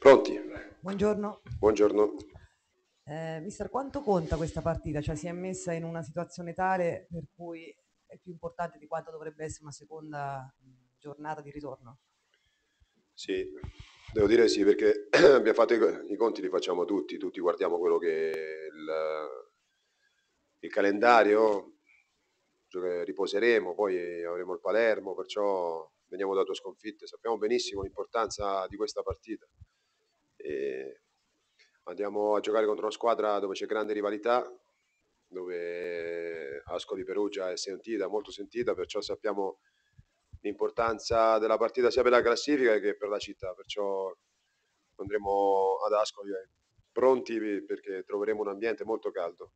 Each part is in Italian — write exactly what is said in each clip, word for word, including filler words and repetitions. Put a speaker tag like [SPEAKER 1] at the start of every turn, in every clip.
[SPEAKER 1] Pronti?
[SPEAKER 2] Buongiorno.
[SPEAKER 1] Buongiorno.
[SPEAKER 2] Eh, mister, quanto conta questa partita? Cioè, si è messa in una situazione tale per cui è più importante di quanto dovrebbe essere una seconda mh, giornata di ritorno?
[SPEAKER 1] Sì, devo dire sì, perché abbiamo fatto i, i conti, li facciamo tutti, tutti guardiamo quello che è il, il calendario, gioca- riposeremo, poi avremo il Palermo, perciò veniamo da due sconfitte, sappiamo benissimo l'importanza di questa partita. E andiamo a giocare contro una squadra dove c'è grande rivalità, dove Ascoli Perugia è sentita, molto sentita, perciò sappiamo l'importanza della partita sia per la classifica che per la città, perciò andremo ad Ascoli pronti perché troveremo un ambiente molto caldo.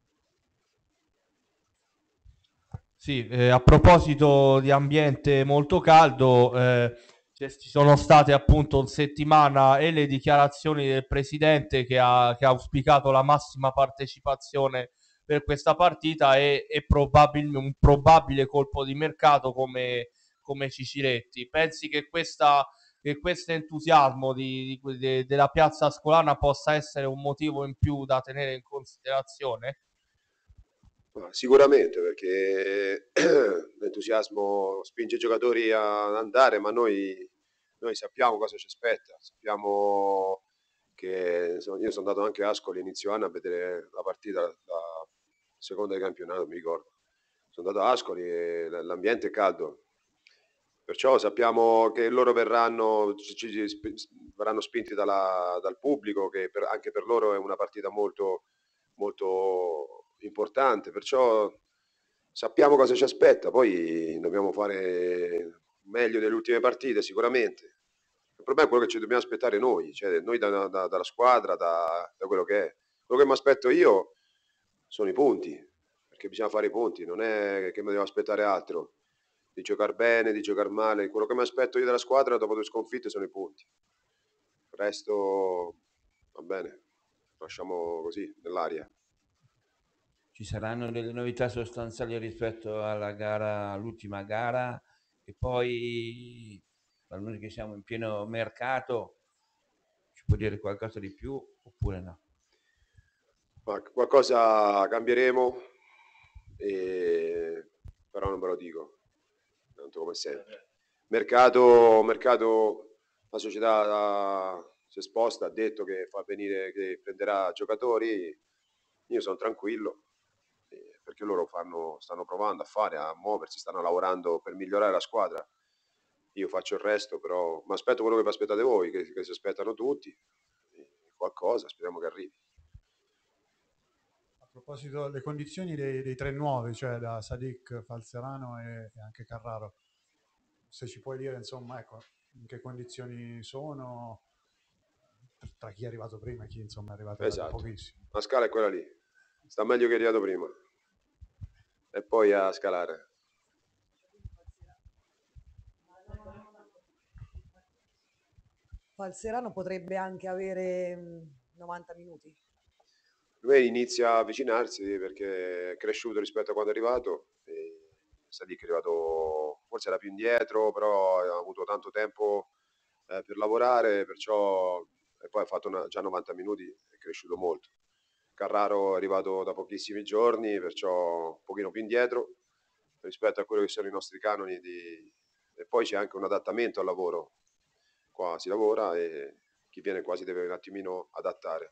[SPEAKER 3] Sì, eh, a proposito di ambiente molto caldo, eh, ci ci sono state appunto in settimana e le dichiarazioni del presidente che ha, che ha auspicato la massima partecipazione per questa partita e, e probabil- un probabile colpo di mercato come, come Ciciretti. Pensi che questa, che questo entusiasmo di- di- de- della piazza ascolana possa essere un motivo in più da tenere in considerazione?
[SPEAKER 1] Ma sicuramente perché l'entusiasmo spinge i giocatori ad andare, ma noi, noi sappiamo cosa ci aspetta, sappiamo che insomma, io sono andato anche a Ascoli inizio anno a vedere la partita da seconda di campionato, mi ricordo. Sono andato a Ascoli e l'ambiente è caldo, perciò sappiamo che loro verranno, ci, ci, verranno spinti dalla, dal pubblico, che per, anche per loro è una partita molto, molto importante, perciò sappiamo cosa ci aspetta, poi dobbiamo fare meglio delle ultime partite sicuramente. Il problema è quello che ci dobbiamo aspettare noi, cioè noi da, da, dalla squadra, da, da quello che è. Quello che mi aspetto io sono i punti, perché bisogna fare i punti, non è che mi devo aspettare altro, di giocare bene, di giocare male. Quello che mi aspetto io dalla squadra dopo due sconfitte sono i punti. Il resto va bene, lasciamo così, nell'aria.
[SPEAKER 4] Ci saranno delle novità sostanziali rispetto alla gara, all'ultima gara, e poi, per noi che siamo in pieno mercato, ci può dire qualcosa di più oppure no?
[SPEAKER 1] Ma qualcosa cambieremo, e... però non ve lo dico, tanto come sempre. Mercato, mercato la società uh, si è esposta, ha detto che fa venire, che prenderà giocatori, io sono tranquillo, eh, perché loro fanno, stanno provando a fare, a muoversi, stanno lavorando per migliorare la squadra. Io faccio il resto, però mi aspetto quello che vi aspettate voi, che, che si aspettano tutti, e qualcosa, speriamo che arrivi.
[SPEAKER 5] A proposito delle condizioni dei, dei tre nuovi, cioè da Sadik, Falzerano e, e anche Carraro, se ci puoi dire insomma ecco, in che condizioni sono, tra chi è arrivato prima e chi insomma è arrivato da, da
[SPEAKER 1] Esatto,
[SPEAKER 5] pochissimo.
[SPEAKER 1] la scala è quella lì, sta meglio che è arrivato prima e poi a scalare.
[SPEAKER 2] Falserano potrebbe anche avere mh, novanta minuti.
[SPEAKER 1] Lui inizia a avvicinarsi perché è cresciuto rispetto a quando è arrivato, e sta lì che è arrivato, forse era più indietro, però ha avuto tanto tempo eh, per lavorare, perciò e poi ha fatto una, già novanta minuti, è cresciuto molto. Carraro è arrivato da pochissimi giorni, perciò un pochino più indietro rispetto a quello che sono i nostri canoni di... e poi c'è anche un adattamento al lavoro. Qua si lavora e chi viene qua si deve un attimino adattare.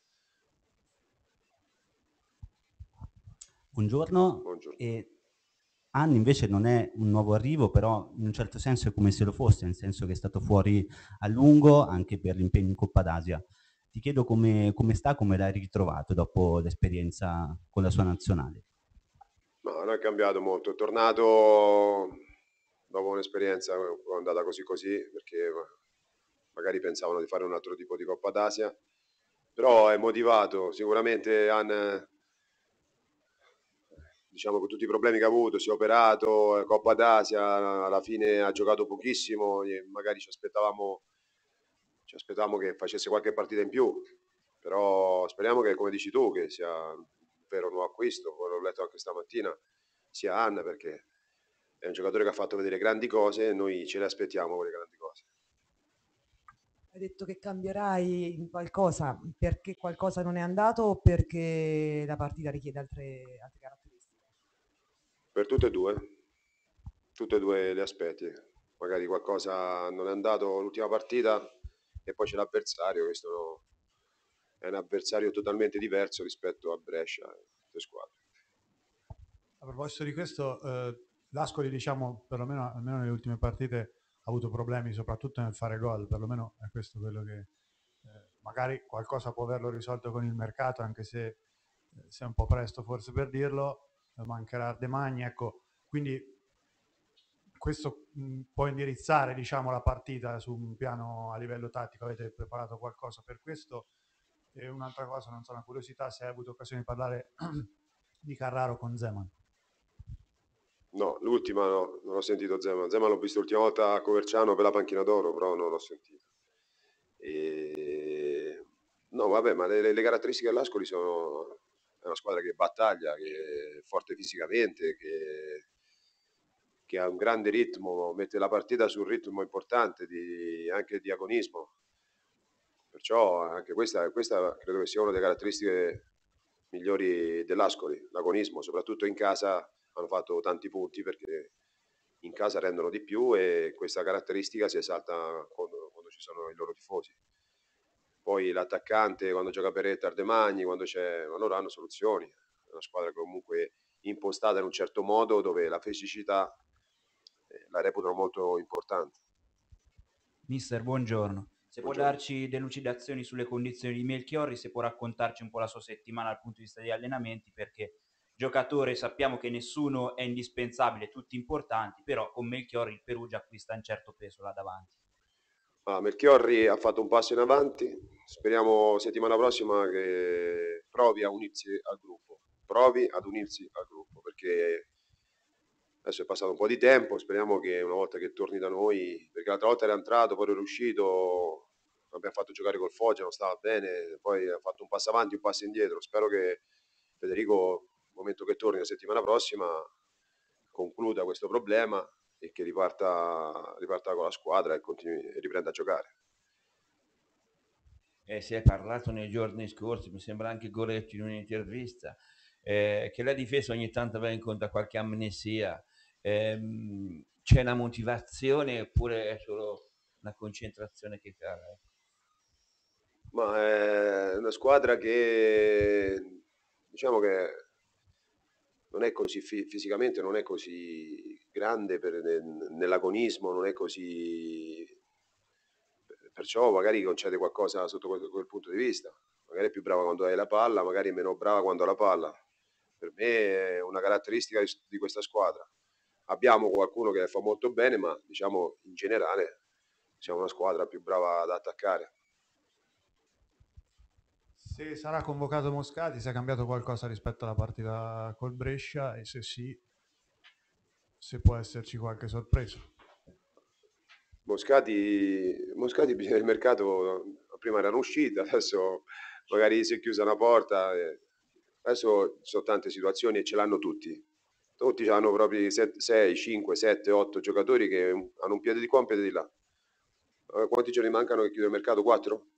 [SPEAKER 6] Buongiorno.
[SPEAKER 1] Buongiorno.
[SPEAKER 6] E Anne invece non è un nuovo arrivo, però in un certo senso è come se lo fosse, nel senso che è stato fuori a lungo anche per l'impegno in Coppa d'Asia. Ti chiedo come, come sta, come l'hai ritrovato dopo l'esperienza con la sua nazionale.
[SPEAKER 1] Ma non è cambiato molto, è tornato dopo un'esperienza andata così così, perché magari pensavano di fare un altro tipo di Coppa d'Asia, però è motivato, sicuramente Han, diciamo con tutti i problemi che ha avuto, si è operato, Coppa d'Asia, alla fine ha giocato pochissimo, magari ci aspettavamo, ci aspettavamo che facesse qualche partita in più, però speriamo che, come dici tu, che sia un vero nuovo acquisto, l'ho letto anche stamattina, sia Han, perché è un giocatore che ha fatto vedere grandi cose e noi ce le aspettiamo quelle grandi cose.
[SPEAKER 2] Hai detto che cambierai in qualcosa, perché qualcosa non è andato o perché la partita richiede altre, altre caratteristiche?
[SPEAKER 1] Per tutte e due, tutte e due gli aspetti. Magari qualcosa non è andato l'ultima partita e poi c'è l'avversario, questo no- è un avversario totalmente diverso rispetto a Brescia e altre squadre.
[SPEAKER 5] A proposito di questo, eh, l'Ascoli, diciamo, perlomeno almeno nelle ultime partite ha avuto problemi soprattutto nel fare gol, perlomeno è questo quello che eh, magari qualcosa può averlo risolto con il mercato, anche se eh, se è un po' presto forse per dirlo, eh, mancherà Ardemagni, ecco, quindi questo mh, può indirizzare, diciamo, la partita su un piano a livello tattico. Avete preparato qualcosa per questo? E un'altra cosa, non so, una curiosità, se hai avuto occasione di parlare di Carraro con Zeman.
[SPEAKER 1] No, l'ultima no, non ho sentito Zeman. Zeman l'ho visto l'ultima volta a Coverciano per la panchina d'oro, però non l'ho sentito. E... No, vabbè, ma le, le caratteristiche dell'Ascoli sono... È una squadra che battaglia, che è forte fisicamente, che, che ha un grande ritmo, mette la partita su un ritmo importante di, anche di agonismo. Perciò anche questa, questa credo che sia una delle caratteristiche migliori dell'Ascoli, l'agonismo, soprattutto in casa hanno fatto tanti punti perché in casa rendono di più e questa caratteristica si esalta quando, quando ci sono i loro tifosi. Poi l'attaccante quando gioca Peretta, Ardemagni, quando c'è, ma loro hanno soluzioni. È una squadra comunque impostata in un certo modo dove la fisicità eh, la reputano molto importante.
[SPEAKER 7] Mister, buongiorno. Se può
[SPEAKER 1] Buongiorno.
[SPEAKER 7] darci delucidazioni sulle condizioni di Melchiorri, se può raccontarci un po' la sua settimana dal punto di vista degli allenamenti, perché giocatore sappiamo che nessuno è indispensabile, tutti importanti, però con Melchiorri il Perugia acquista un certo peso là davanti.
[SPEAKER 1] Ah, Melchiorri ha fatto un passo in avanti, speriamo settimana prossima che provi a unirsi al gruppo, provi ad unirsi al gruppo perché adesso è passato un po' di tempo, speriamo che una volta che torni da noi, perché l'altra volta era entrato, poi era uscito, abbiamo fatto giocare col Foggia, non stava bene, poi ha fatto un passo avanti, un passo indietro, spero che Federico, nel momento che torni la settimana prossima, concluda questo problema e che riparta, riparta con la squadra e, continui, e riprenda a giocare.
[SPEAKER 4] Eh, si è parlato nei giorni scorsi, mi sembra anche Goretti in un'intervista, eh, che la difesa ogni tanto va incontro a qualche amnesia. Ehm, c'è una motivazione oppure è solo una concentrazione che cala?
[SPEAKER 1] Ma è una squadra che diciamo che non è così fi- fisicamente non è così grande per, nel- nell'agonismo, non è così, perciò magari concede qualcosa sotto quel, quel punto di vista. Magari è più brava quando hai la palla, magari è meno brava quando ha la palla. Per me è una caratteristica di, di questa squadra. Abbiamo qualcuno che fa molto bene, ma diciamo in generale siamo una squadra più brava ad attaccare.
[SPEAKER 5] Se sarà convocato Moscati, se è cambiato qualcosa rispetto alla partita col Brescia e se sì, se può esserci qualche sorpresa.
[SPEAKER 1] Moscati, Moscati bisogna il mercato, prima era un'uscita, adesso magari si è chiusa una porta, e adesso ci sono tante situazioni e ce l'hanno tutti. Tutti hanno proprio sei, cinque, sette, otto giocatori che hanno un piede di qua e un piede di là. Eh, Quanti giorni mancano che chiude il mercato? quattro?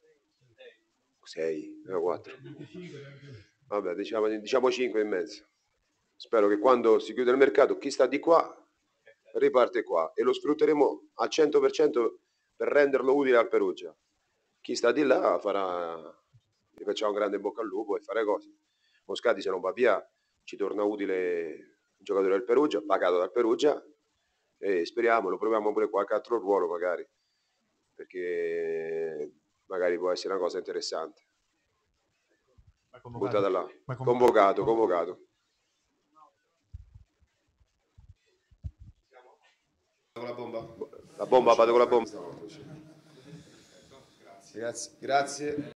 [SPEAKER 1] sei, quattro. Vabbè, diciamo, diciamo cinque e mezzo. Spero che quando si chiude il mercato chi sta di qua riparte qua e lo sfrutteremo al cento per cento per renderlo utile al Perugia. Chi sta di là farà, gli facciamo un grande bocca al lupo e fare cose. Moscati se non va via ci torna utile il giocatore del Perugia, pagato dal Perugia e speriamo, lo proviamo pure qualche altro ruolo magari, perché magari può essere una cosa interessante. Buttata là. Convocato, convocato.
[SPEAKER 8] La bomba.
[SPEAKER 1] La bomba, vado con la bomba.
[SPEAKER 8] Grazie. Grazie.